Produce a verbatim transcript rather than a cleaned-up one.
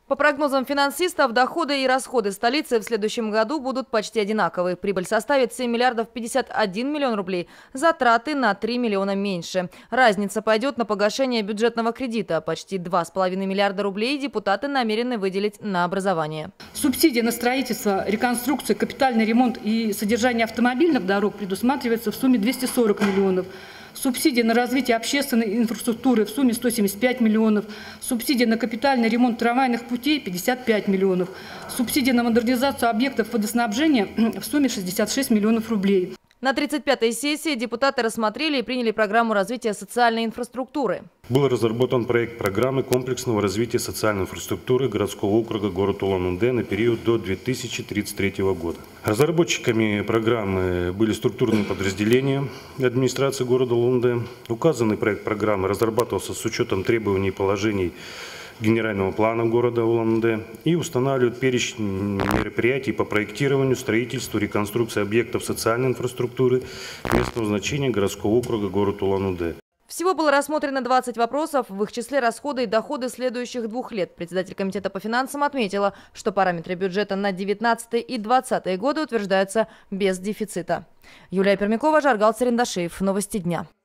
По прогнозам финансистов, доходы и расходы столицы в следующем году будут почти одинаковы. Прибыль составит семь миллиардов пятьдесят один миллион рублей, затраты на три миллиона меньше. Разница пойдет на погашение бюджетного кредита. Почти два с половиной миллиарда рублей депутаты намерены выделить на образование. Субсидия на строительство, реконструкцию, капитальный ремонт и содержание автомобильных дорог предусматривается в сумме двести сорок миллионов. Субсидия на развитие общественной инфраструктуры в сумме сто семьдесят пять миллионов. Субсидия на капитальный ремонт трамвайных путей пятьдесят пять миллионов. Субсидия на модернизацию объектов водоснабжения в сумме шестьдесят шесть миллионов рублей. На тридцать пятой сессии депутаты рассмотрели и приняли программу развития социальной инфраструктуры. Был разработан проект программы комплексного развития социальной инфраструктуры городского округа город Улан-Удэ на период до две тысячи тридцать третьего года. Разработчиками программы были структурные подразделения администрации города Улан-Удэ. Указанный проект программы разрабатывался с учетом требований и положений генерального плана города Улан-Удэ и устанавливает перечень мероприятий по проектированию, строительству, реконструкции объектов социальной инфраструктуры местного значения городского округа город Улан-Удэ. Всего было рассмотрено двадцать вопросов, в их числе расходы и доходы следующих двух лет. Председатель комитета по финансам отметила, что параметры бюджета на девятнадцатый и двадцатый годы утверждаются без дефицита. Юлия Пермякова, Жаргал Царендашеев. Новости дня.